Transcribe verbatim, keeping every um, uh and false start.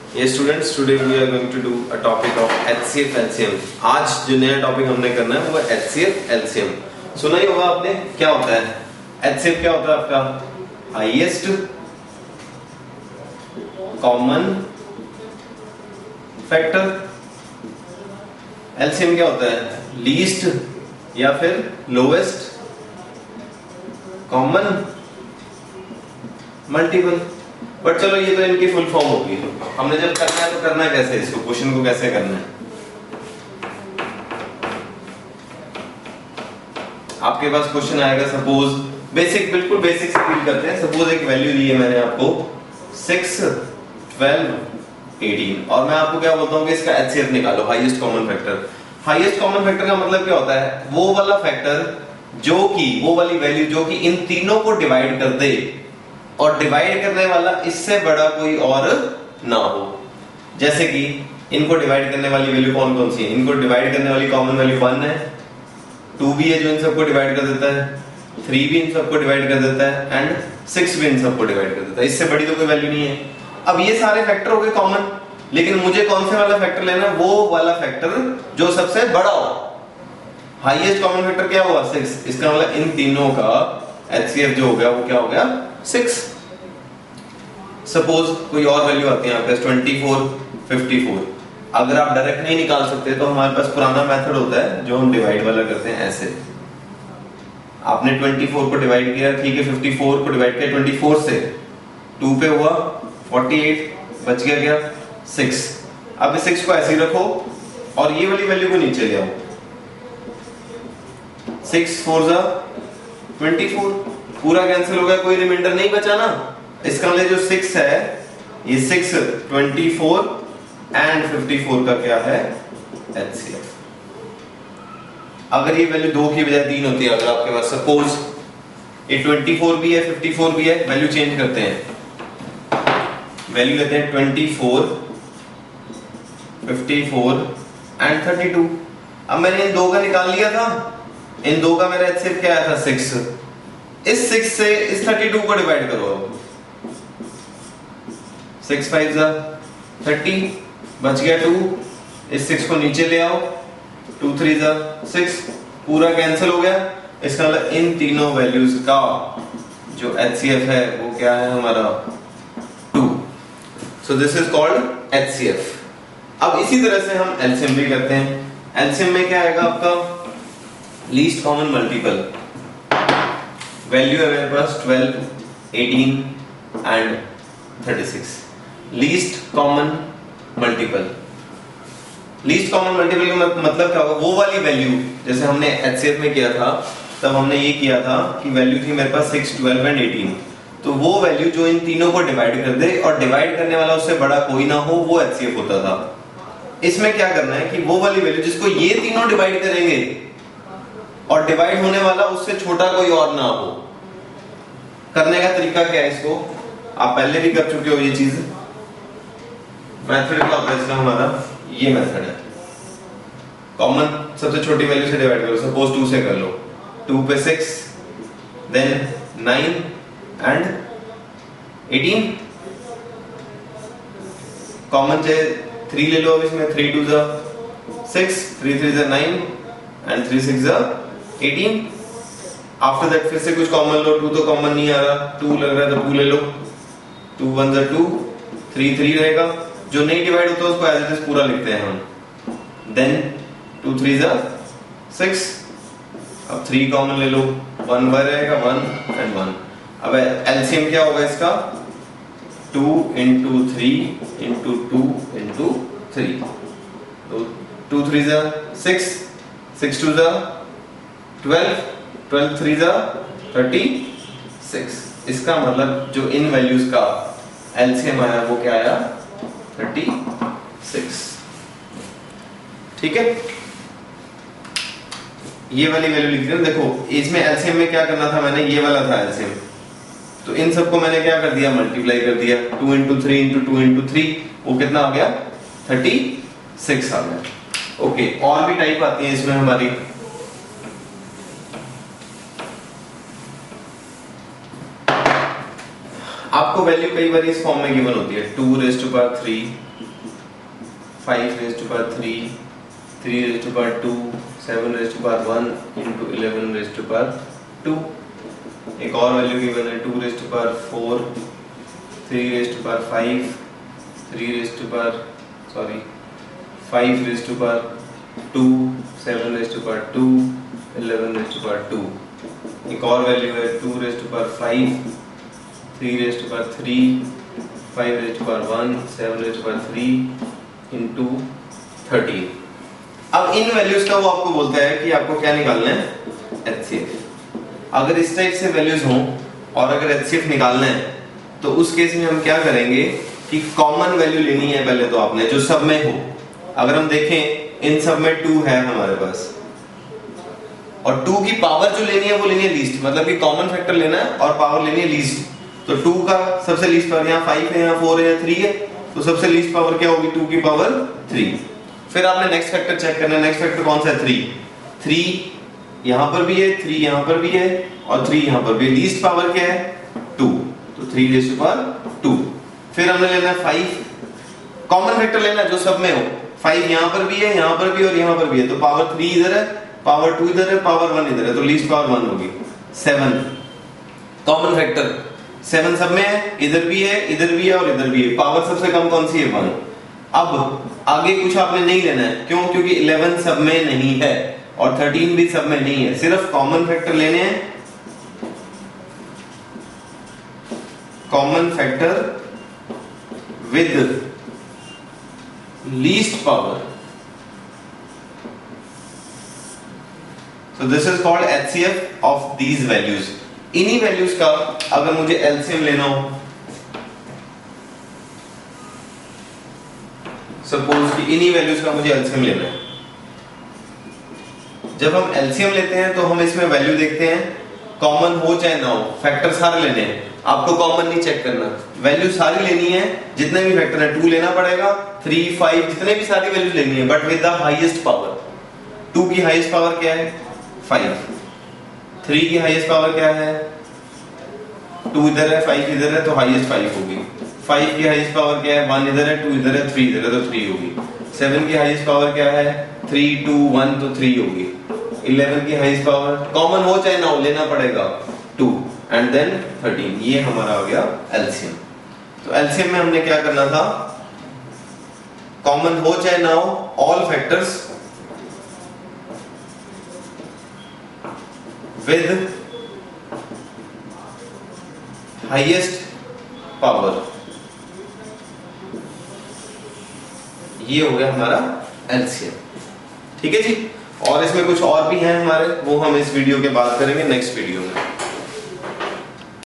Yes students, today we are going to do a topic of H C F L C M. आज जो नया topic हमने करना है वो H C F L C M. सुना ही होगा आपने, क्या होता है H C F? क्या होता है आपका? Highest common factor. L C M क्या होता है? लीस्ट या फिर लोएस्ट कॉमन मल्टीपल. बट चलो ये तो इनकी फुल फॉर्म होगी. हमने जब करना है तो करना है कैसे, इसको क्वेश्चन को कैसे करना है. आपके पास क्वेश्चन आएगा, सपोज बेसिक, बिल्कुल बेसिक से डील करते हैं. सपोज एक वैल्यू दी है मैंने आपको सिक्स, ट्वेल्व, एटीन और मैं आपको क्या बोलता हूँ कि इसका H C F निकालो, highest common factor. Highest common factor का मतलब क्या होता है? वो वाला फैक्टर जो कि वो वाली वैल्यू जो कि इन तीनों को डिवाइड कर दे और डिवाइड करने वाला इससे बड़ा कोई और ना हो. जैसे कि इनको डिवाइड करने वाली वैल्यू कौन कौन सी है? इनको डिवाइड करने वाली कॉमन वैल्यू वन है, टू भी है जो इन सबको डिवाइड कर देता है, थ्री भी इन सबको डिवाइड कर देता है एंड सिक्स भी इन सबको डिवाइड कर देता है. इससे बड़ी तो कोई वैल्यू नहीं है. अब ये सारे फैक्टर हो गए कॉमन, लेकिन मुझे कौन से वाला फैक्टर लेना? वो वाला फैक्टर जो सबसे बड़ा हो. हाईएस्ट कॉमन फैक्टर क्या हुआ? सिक्स. इसका मतलब इन तीनों का H C F जो हो गया वो क्या हो गया? सिक्स. सपोज कोई और वैल्यू आती है आपके पास ट्वेंटी फोर, फिफ्टी फोर. अगर आप डायरेक्ट नहीं निकाल सकते तो हमारे पास पुराना मेथड होता है जो हम डिवाइड वाला करते हैं. ऐसे आपने ट्वेंटी फोर को डिवाइड किया, ठीक है, फिफ्टी फोर को डिवाइड किया ट्वेंटी फोर से, टू पे हुआ फोर्टी एट, बच गया क्या? सिक्स. अब इस सिक्स को ऐसे ही रखो और ये वाली वैल्यू को नीचे ले आओ. सिक्स फोर जा ट्वेंटी फोर, पूरा कैंसिल हो गया, कोई रिमाइंडर नहीं बचा ना. इसका मतलब जो सिक्स है, ये six, twenty four and fifty four का क्या है? H C F. अगर ये वैल्यू दो की बजाय तीन होती है, अगर आपके पास सपोज ये ट्वेंटी फोर भी है, फिफ्टी फोर भी है, वैल्यू चेंज करते हैं, वैल्यू लेते हैं twenty four, fifty four and thirty two. अब मैंने इन दो का निकाल लिया था, इन दो का मेरा H C F क्या आया था? सिक्स. इस सिक्स से इस थर्टी टू को डिवाइड करो. सिक्स फाइव जा थर्टी, बच गया टू. इस सिक्स को नीचे ले आओ, टू थ्री जा सिक्स, पूरा कैंसिल हो गया. इसका मतलब इन तीनों वैल्यूज का जो H C F है वो क्या है हमारा? Two. So this is called H C F. अब इसी तरह से हम L C M भी करते हैं. L C M में क्या आएगा आपका? Least common multiple. वैल्यू है मेरे पास twelve, eighteen and thirty six. Least common multiple. Least common multiple का मतलब क्या होगा? वो वाली वैल्यू जैसे हमने H C F में किया था, तब हमने ये किया था कि वैल्यू थी मेरे पास सिक्स, ट्वेल्व एंड एटीन. तो वो वैल्यू जो इन तीनों को डिवाइड कर दे और डिवाइड करने वाला उससे बड़ा कोई ना हो, वो H C F होता था. इसमें क्या करना है कि वो वाली वैल्यू जिसको ये तीनों डिवाइड करेंगे और डिवाइड होने वाला उससे छोटा कोई और ना हो. करने का तरीका क्या है? इसको आप पहले भी कर चुके हो ये चीज. मेथड क्या होता है इसका? हमारा ये मेथड है, कॉमन सबसे छोटी वैल्यू से डिवाइड करो. सपोज टू से कर लो, टू पे six, then nine and eighteen. Common चाहे थ्री ले लो. अब इसमें थ्री टू जा सिक्स, थ्री थ्री जा नाइन एंड थ्री सिक्स जा एटीन. आफ्टर दैट फिर से कुछ कॉमन लो. टू तो कॉमन नहीं आ रहा, टू लग रहा है तो टू ले लो. टू वन जा टू, थ्री थ्री रहेगा. जो नहीं डिवाइड होता उसको एज इट इज पूरा लिखते हैं हम. देन टू थ्री जा सिक्स. अब थ्री कॉमन ले लो, वन वन रहेगा, वन एंड वन. अब एलसीएम क्या होगा इसका? Two into three into two into three. तो टू थ्री जा सिक्स, सिक्स टू जा ट्वेल्व, ट्वेल्व थ्री जा थर्टी सिक्स. इसका मतलब जो इन वैल्यूज का एलसीएम आया वो क्या आया? Thirty six. ठीक है, ये वाली वैल्यू लिख रहे देखो. इसमें एलसीएम में क्या करना था? मैंने ये वाला था एलसीएम, तो इन सबको मैंने क्या कर दिया? मल्टीप्लाई कर दिया. Two into three into two into three, वो कितना आ गया? थर्टी सिक्स आ गया. ओके, और भी टाइप आती है इसमें हमारी. आपको वैल्यू कई बार इस फॉर्म में गिवन होती है, two raise to power three five raise to power three, three raise to power two, seven raise to power one into eleven raise to power two. एक और वैल्यू गिवन है two raise to power four, three raise to power five, three raise to power sorry five raise to power two, seven raise to power two, eleven raise to power two. एक और value है two raise to power five, three raise to power three, five raise to power one, seven raise to power three into thirteen. अब इन values का वो आपको बोलता है कि आपको क्या निकालना है, एचसीएफ। अगर इस टाइप से वैल्यूज हों और अगर एचसीएफ निकालना है तो उस केस में हम क्या करेंगे कि कॉमन वैल्यू लेनी है पहले तो आपने, जो सब में हो। अगर हम देखें इन सब में टू है हमारे पास, और टू की पावर जो लेनी है वो लेनी है लीस्ट, मतलब कि कॉमन फैक्टर लेना है और पावर लेनी है लीस्ट। तो टू का सबसे लीस्ट पावर, यहाँ फाइव है, यहाँ फोर है, यहाँ थ्री है, तो सबसे लीस्ट पावर क्या होगी, टू की पावर थ्री। फिर आपने नेक्स्ट फैक्टर चेक करना है, नेक्स्ट फैक्टर कौन सा है, थ्री। थ्री यहाँ पर भी है, थ्री यहाँ पर भी है और थ्री यहाँ पर भी है। लीस्ट पावर क्या है, टू, तो three raise to power two. फिर हमने लेना है फाइव, कॉमन फैक्टर लेना है जो सब में हो। फाइव यहाँ पर भी है, यहाँ पर भी और यहाँ पर भी है, तो पावर थ्री इधर है, पावर टू इधर है, पावर वन इधर है, तो लीस्ट पावर वन होगी। सेवन कॉमन फैक्टर, सेवन सब में है, इधर भी है, इधर भी है और इधर भी है, पावर सबसे कम कौन सी है, वन। अब आगे कुछ आपने नहीं लेना है, क्यों, क्योंकि इलेवन सब में नहीं है और थर्टीन भी सब में नहीं है, सिर्फ कॉमन फैक्टर लेने हैं। Common factor with least power, so this is called H C F of these values। इन्हीं वैल्यूज का अगर मुझे एलसीएम लेना हो, सपोज कि इन्हीं वैल्यूज का मुझे एलसीएम लेना है। जब हम एलसीएम लेते हैं तो हम इसमें वैल्यू देखते हैं, कॉमन हो चाहे ना हो, फैक्टर सारे लेने हैं। आपको कॉमन नहीं चेक करना, वैल्यू सारी लेनी है, जितने भी फैक्टर है, टू लेना पड़ेगा, थ्री, फाइव, जितने भी सारी वैल्यूज लेनी है, but with the highest power. Two की हाईएस्ट पावर क्या है, फाइव। थ्री की हाईएस्ट पावर क्या है, टू इधर है, फाइव इधर है, तो हाईएस्ट फाइव होगी। फाइव की हाईएस्ट पावर क्या है, वन इधर है, टू इधर है, थ्री इधर है, तो थ्री होगी। सेवन की हाईएस्ट पावर क्या है, थ्री, टू, वन, तो थ्री होगी। इलेवन की हाईएस्ट पावर, कॉमन हो चाहे ना हो, लेना पड़ेगा, टू, एंड देन थर्टीन। ये हमारा आ गया एलसीएम। तो एलसीएम में हमने क्या करना था, कॉमन हो चाहे ना हो, all factors with highest power, ये हो गया हमारा एलसीएम। ठीक है जी। और इसमें कुछ और भी हैं हमारे, वो हम इस वीडियो के बाद करेंगे, नेक्स्ट वीडियो में।